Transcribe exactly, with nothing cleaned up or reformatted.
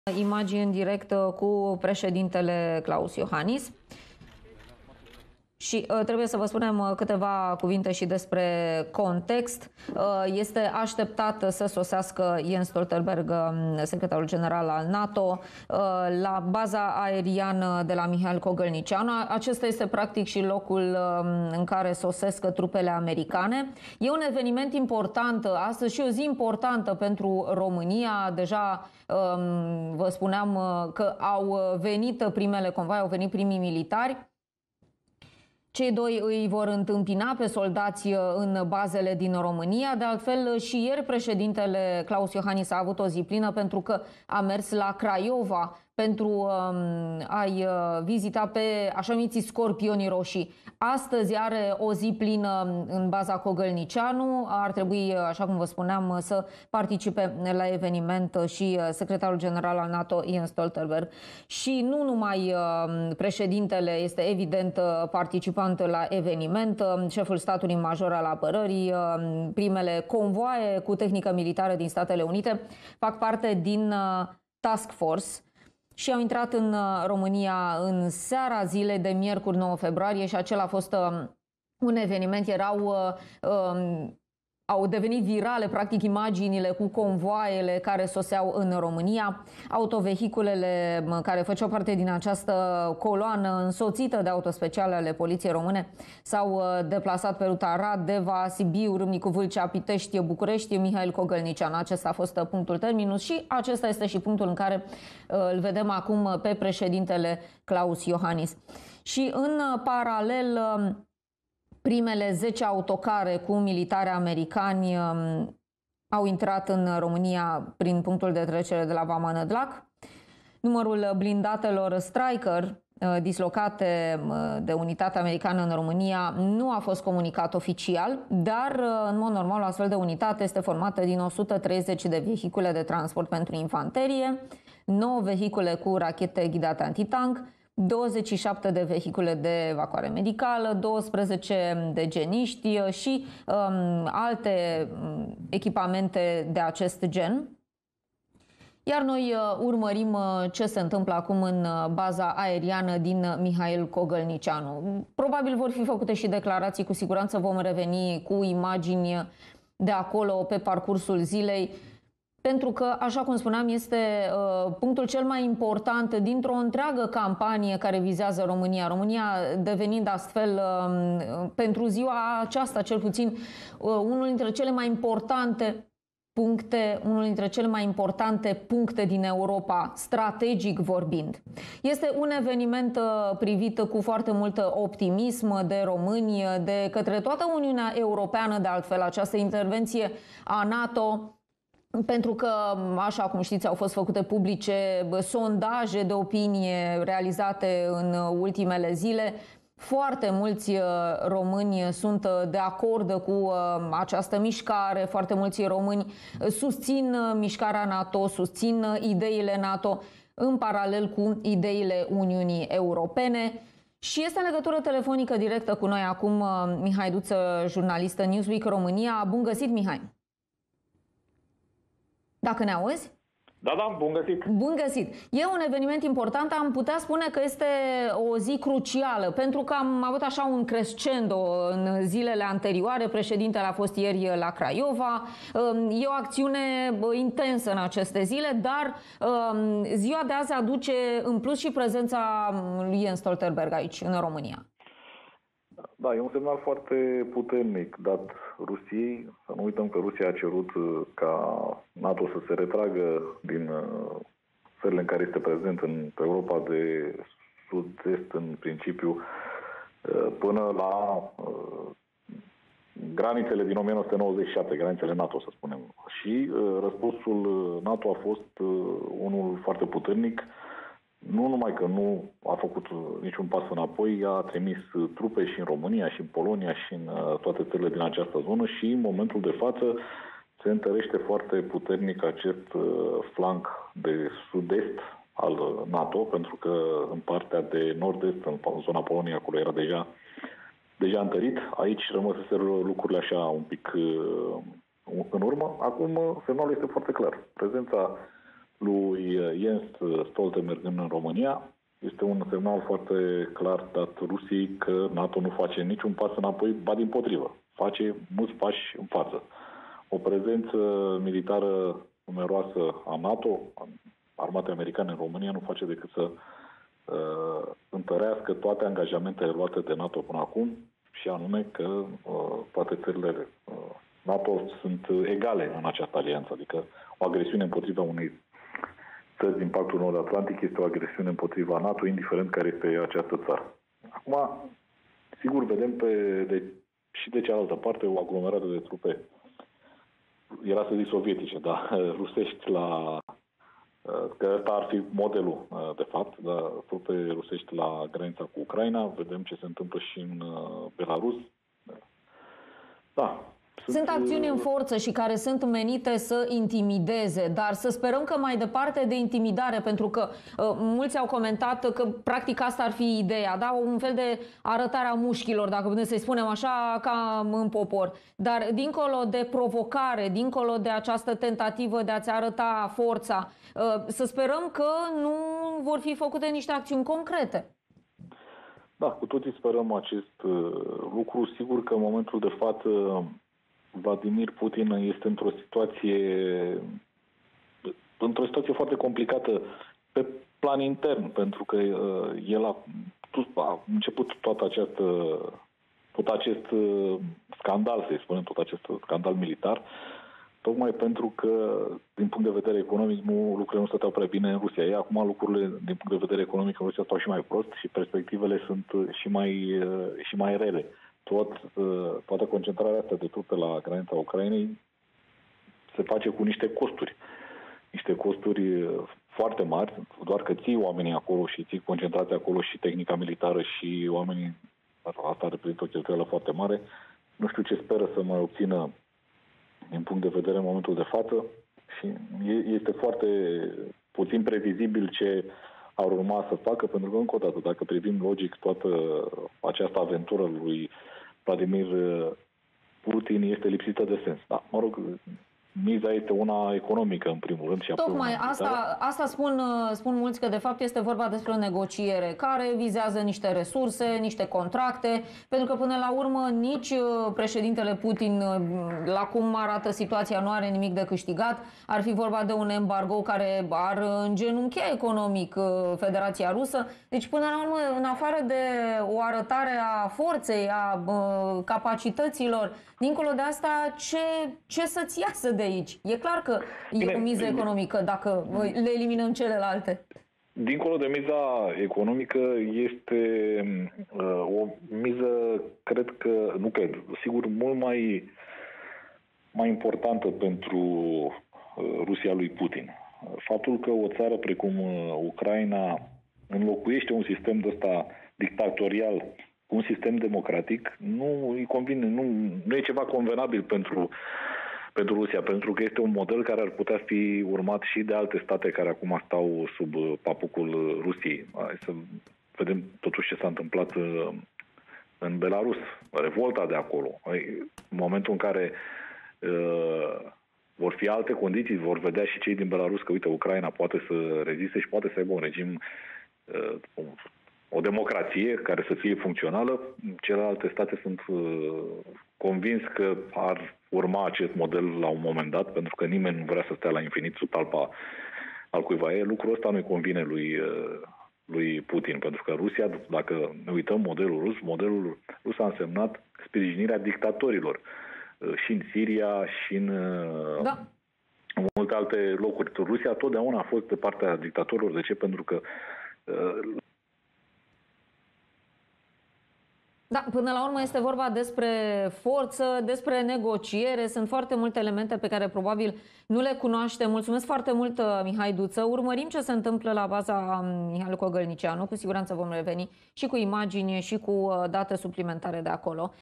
Imagini în direct cu președintele Klaus Iohannis. Și uh, trebuie să vă spunem uh, câteva cuvinte și despre context. Uh, este așteptat să sosească Jens Stoltenberg, uh, secretarul general al NATO, uh, la baza aeriană de la Mihail Cogălnicianu. Acesta este practic și locul uh, în care sosesc trupele americane. E un eveniment important astăzi și o zi importantă pentru România. Deja uh, vă spuneam uh, că au venit primele convoaie, au venit primii militari. Cei doi îi vor întâmpina pe soldați în bazele din România. De altfel, și ieri președintele Klaus Iohannis a avut o zi plină pentru că a mers la Craiova pentru um, a-i vizita pe așa numiții scorpionii roșii. Astăzi are o zi plină în baza Cogălnicianu. Ar trebui, așa cum vă spuneam, să participe la eveniment și secretarul general al NATO, Jens Stoltenberg. Și nu numai uh, președintele este evident participant la eveniment, șeful statului major al apărării, uh, primele convoaie cu tehnică militară din Statele Unite fac parte din uh, task force și au intrat în România în seara zilei de miercuri nouă februarie și acela a fost uh, un eveniment. Erau, uh, uh, au devenit virale practic imaginile cu convoaiele care soseau în România. Autovehiculele care făceau parte din această coloană însoțită de autospeciale ale Poliției Române s-au uh, deplasat pe ruta Arad, Deva, Sibiu, Râmnicu Vâlcea, Pitești, București, Mihail Cogălnicianu. Acesta a fost punctul terminus și acesta este și punctul în care uh, îl vedem acum pe președintele Klaus Iohannis. Și în uh, paralel uh, primele zece autocare cu militari americani um, au intrat în România prin punctul de trecere de la Vama Nădlac. Numărul blindatelor Stryker uh, dislocate uh, de unitatea americană în România nu a fost comunicat oficial, dar uh, în mod normal o astfel de unitate este formată din o sută treizeci de vehicule de transport pentru infanterie, nouă vehicule cu rachete ghidate antitank, douăzeci și șapte de vehicule de evacuare medicală, douăsprezece de geniști și um, alte um, echipamente de acest gen. Iar noi uh, urmărim uh, ce se întâmplă acum în uh, baza aeriană din Mihail Cogălnicianu. Probabil vor fi făcute și declarații, cu siguranță vom reveni cu imagini de acolo pe parcursul zilei. Pentru că, așa cum spuneam, este uh, punctul cel mai important dintr-o întreagă campanie care vizează România. România devenind astfel, uh, pentru ziua aceasta, cel puțin, uh, unul dintre cele mai importante puncte, unul dintre cele mai importante puncte din Europa, strategic vorbind. Este un eveniment uh, privit cu foarte mult optimism de români, de către toată Uniunea Europeană, de altfel, această intervenție a NATO. Pentru că, așa cum știți, au fost făcute publice sondaje de opinie realizate în ultimele zile. Foarte mulți români sunt de acord cu această mișcare, foarte mulți români susțin mișcarea NATO, susțin ideile NATO în paralel cu ideile Uniunii Europene. Și este în legătură telefonică directă cu noi acum Mihai Duță, jurnalistă Newsweek România. Bun găsit, Mihai! Dacă ne auzi? Da, da, bun găsit. Bun găsit. E un eveniment important, am putea spune că este o zi crucială, pentru că am avut așa un crescendo în zilele anterioare. Președintele a fost ieri la Craiova. E o acțiune intensă în aceste zile, dar ziua de azi aduce în plus și prezența lui Jens Stoltenberg aici, în România. Da, e un semnal foarte puternic dat Rusiei. Să nu uităm că Rusia a cerut ca NATO să se retragă din țările în care este prezent în Europa de sud-est, în principiu, până la granițele din o mie nouă sute nouăzeci și șapte, granițele NATO, să spunem. Și răspunsul NATO a fost unul foarte puternic. Nu numai că nu a făcut niciun pas înapoi, a trimis trupe și în România, și în Polonia, și în toate țările din această zonă și în momentul de față se întărește foarte puternic acest flanc de sud-est al NATO, pentru că în partea de nord-est, în zona Poloniei, acolo era deja, deja întărit. Aici rămăseseră lucrurile așa un pic în urmă. Acum semnalul este foarte clar. Prezența lui Jens Stoltenberg în România este un semnal foarte clar dat Rusiei că NATO nu face niciun pas înapoi, ba dimpotrivă, face mulți pași în față. O prezență militară numeroasă a NATO, a armatei americane în România, nu face decât să uh, întărească toate angajamentele luate de NATO până acum, și anume că uh, toate țările uh, NATO sunt egale în această alianță, adică o agresiune împotriva unei țări din Pactul Nord-Atlantic este o agresiune împotriva NATO, indiferent care este această țară. Acum, sigur, vedem pe, de, și de cealaltă parte o aglomerată de trupe, era să zic sovietice, dar rusești la... că ăsta ar fi modelul, de fapt, dar trupe rusești la granița cu Ucraina, vedem ce se întâmplă și în Belarus. Da. Sunt acțiuni în forță și care sunt menite să intimideze, dar să sperăm că mai departe de intimidare, pentru că uh, mulți au comentat că practic asta ar fi ideea, da? Un fel de arătare a mușchilor, dacă putem să-i spunem așa, ca în popor. Dar dincolo de provocare, dincolo de această tentativă de a-ți arăta forța, uh, să sperăm că nu vor fi făcute niște acțiuni concrete. Da, cu toții sperăm acest uh, lucru. Sigur că în momentul de față Vladimir Putin este într-o situație într-o situație foarte complicată pe plan intern, pentru că uh, el a, a început toată această, tot acest uh, scandal, să-i spunem, tot acest scandal militar, tocmai pentru că, din punct de vedere economic, nu, lucrurile nu stăteau prea bine în Rusia. Ei, acum lucrurile, din punct de vedere economic, în Rusia stau și mai prost și perspectivele sunt și mai, uh, și mai rele. Tot, toată concentrarea asta de trupe la granița Ucrainei se face cu niște costuri. Niște costuri foarte mari, doar că ții oamenii acolo și ții concentrația acolo și tehnica militară și oamenii, asta reprezintă o cheltuială foarte mare. Nu știu ce speră să mai obțină din punct de vedere în momentul de față și este foarte puțin previzibil ce ar urma să facă, pentru că, încă o dată, dacă privim logic toată această aventură lui Vladimir Putin este lipsită de sens. Da, mă rog, miza este una economică, în primul rând. Și Tocmai asta, asta spun, spun mulți, că de fapt este vorba despre o negociere care vizează niște resurse, niște contracte, pentru că până la urmă nici președintele Putin, la cum arată situația, nu are nimic de câștigat. Ar fi vorba de un embargo care ar îngenunchea economic Federația Rusă. Deci până la urmă, în afară de o arătare a forței, a capacităților, dincolo de asta, ce, ce să-ți iasă de aici? E clar că e o miză economică dacă le eliminăm celelalte. Dincolo de miza economică este uh, o miză, cred că, nu cred, sigur, mult mai, mai importantă pentru uh, Rusia lui Putin. Faptul că o țară precum uh, Ucraina înlocuiește un sistem de ăsta dictatorial cu un sistem democratic, nu îi convine, nu, nu e ceva convenabil pentru pentru Rusia, pentru că este un model care ar putea fi urmat și de alte state care acum stau sub papucul Rusiei. Hai să vedem totuși ce s-a întâmplat în Belarus, revolta de acolo. În momentul în care uh, vor fi alte condiții, vor vedea și cei din Belarus că, uite, Ucraina poate să reziste și poate să aibă un regim, uh, o democrație care să fie funcțională. Celelalte state sunt uh, convins că ar urma acest model la un moment dat, pentru că nimeni nu vrea să stea la infinit sub talpa al cuiva. E, lucrul ăsta nu-i convine lui, lui Putin, pentru că Rusia, dacă ne uităm modelul rus, modelul rus a însemnat sprijinirea dictatorilor și în Siria și în da. multe alte locuri. Rusia totdeauna a fost de partea dictatorilor. De ce? Pentru că Da, până la urmă este vorba despre forță, despre negociere. Sunt foarte multe elemente pe care probabil nu le cunoaște. Mulțumesc foarte mult, Mihai Duță. Urmărim ce se întâmplă la baza Mihai Cogălnicianu. Cu siguranță vom reveni și cu imagini și cu date suplimentare de acolo.